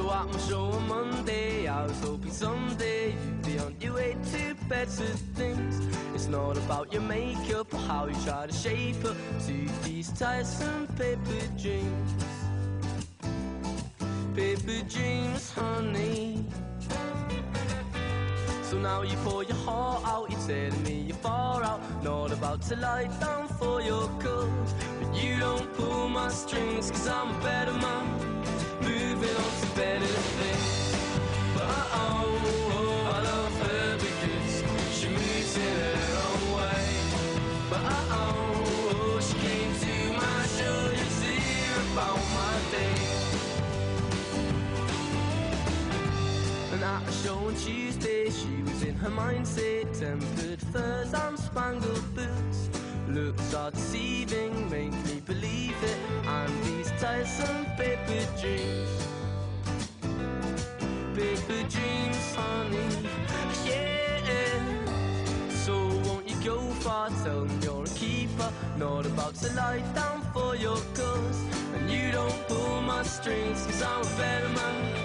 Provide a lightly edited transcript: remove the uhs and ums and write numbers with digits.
So at my show on Monday, I was hoping someday you'd be on your way to better things. It's not about your makeup or how you try to shape up to these tiresome paper dreams. Paper dreams, honey. So now you pour your heart out, you're telling me you're far out, not about to lie down for your cause. But you don't pull my strings, cause I'm a better man, moving on to better things. But oh, I love her because she moves in her own way. But oh, she came to my show to hear about my day. And at a show on Tuesday, she was in her mindset, tempered furs and spangled boots. Looks are deceiving, make me believe it, and these tiresome paper dreams. Paper dreams, honey, yeah. So won't you go far, tell me you're a keeper, not about to lie down for your cause. And you don't pull my strings, cause I'm a better man,